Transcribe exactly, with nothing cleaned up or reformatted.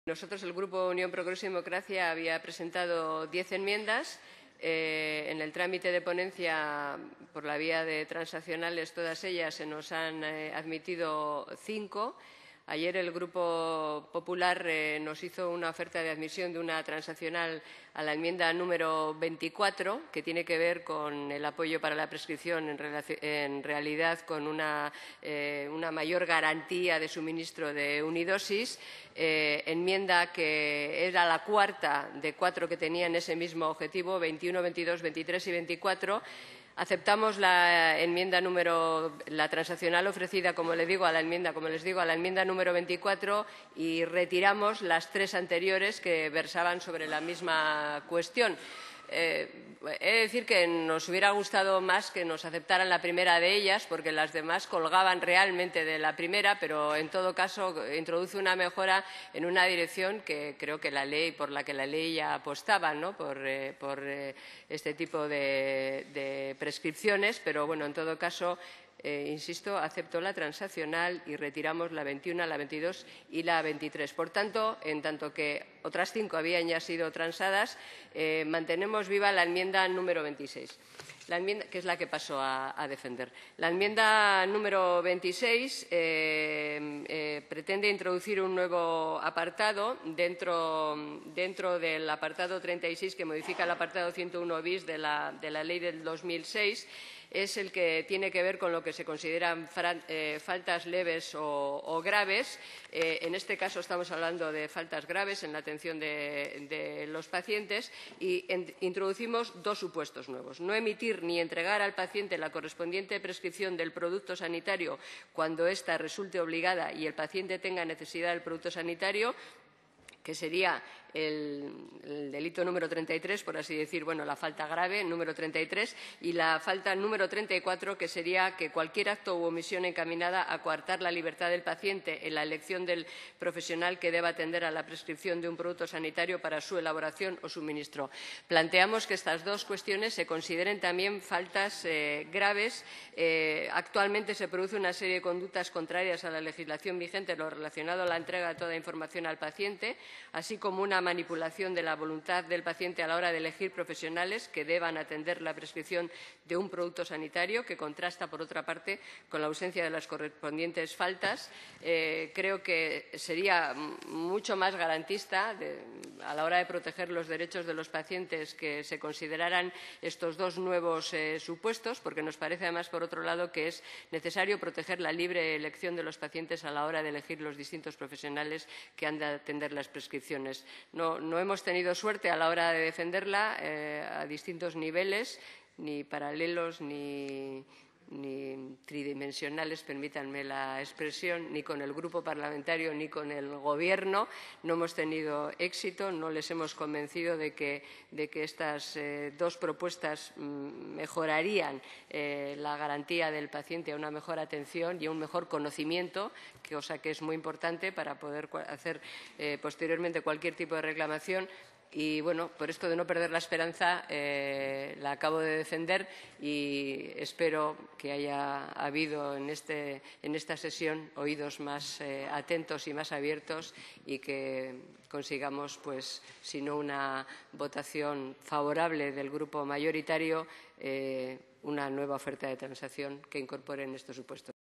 Nosotros, el Grupo Unión Progreso y Democracia, había presentado diez enmiendas. Eh, en el trámite de ponencia, por la vía de transaccionales, todas ellas se nos han eh, admitido cinco. Ayer el Grupo Popular eh, nos hizo una oferta de admisión de una transaccional a la enmienda número veinticuatro, que tiene que ver con el apoyo para la prescripción en, en realidad con una, eh, una mayor garantía de suministro de unidosis, eh, enmienda que era la cuarta de cuatro que tenían ese mismo objetivo, veintiuno, veintidós, veintitrés y veinticuatro. Aceptamos la enmienda número, la transaccional ofrecida, como le digo, a la enmienda, como les digo, a la enmienda número veinticuatro y retiramos las tres anteriores que versaban sobre la misma cuestión. Eh, he de decir que nos hubiera gustado más que nos aceptaran la primera de ellas, porque las demás colgaban realmente de la primera, pero en todo caso introduce una mejora en una dirección que creo que la ley, por la que la ley ya apostaba, ¿no? por, eh, por eh, este tipo de, de prescripciones, pero bueno, en todo caso, Eh, insisto, acepto la transaccional y retiramos la veintiuno, la veintidós y la veintitrés. Por tanto, en tanto que otras cinco habían ya sido transadas, eh, mantenemos viva la enmienda número veintiséis. La enmienda, que es la que paso a, a defender. La enmienda número veintiséis eh, eh, pretende introducir un nuevo apartado dentro, dentro del apartado treinta y seis, que modifica el apartado ciento uno bis de la, de la ley del dos mil seis. Es el que tiene que ver con lo que se consideran eh, faltas leves o, o graves. Eh, en este caso estamos hablando de faltas graves en la atención de, de los pacientes y en, introducimos dos supuestos nuevos. No emitir ni entregar al paciente la correspondiente prescripción del producto sanitario cuando ésta resulte obligada y el paciente tenga necesidad del producto sanitario, que sería el, el delito número treinta y tres, por así decir, bueno, la falta grave, número treinta y tres, y la falta número treinta y cuatro, que sería que cualquier acto u omisión encaminada a coartar la libertad del paciente en la elección del profesional que deba atender a la prescripción de un producto sanitario para su elaboración o suministro. Planteamos que estas dos cuestiones se consideren también faltas eh, graves. Eh, actualmente se produce una serie de conductas contrarias a la legislación vigente en lo relacionado a la entrega de toda información al paciente, así como una manipulación de la voluntad del paciente a la hora de elegir profesionales que deban atender la prescripción de un producto sanitario, que contrasta, por otra parte, con la ausencia de las correspondientes faltas. Eh, creo que sería mucho más garantista de, a la hora de proteger los derechos de los pacientes que se consideraran estos dos nuevos eh, supuestos, porque nos parece, además, por otro lado, que es necesario proteger la libre elección de los pacientes a la hora de elegir los distintos profesionales que han de atender las prescripciones. No, no hemos tenido suerte a la hora de defenderla eh, a distintos niveles, ni paralelos, ni, ni tridimensionales, permítanme la expresión, ni con el grupo parlamentario ni con el Gobierno. No hemos tenido éxito, no les hemos convencido de que, de que estas eh, dos propuestas mm, mejorarían eh, la garantía del paciente a una mejor atención y a un mejor conocimiento, cosa que es muy importante para poder hacer eh, posteriormente cualquier tipo de reclamación. Y, bueno, por esto de no perder la esperanza, eh, la acabo de defender y espero que haya habido en, este, en esta sesión oídos más eh, atentos y más abiertos y que consigamos, pues, si no una votación favorable del grupo mayoritario, eh, una nueva oferta de transacción que incorpore en estos supuestos.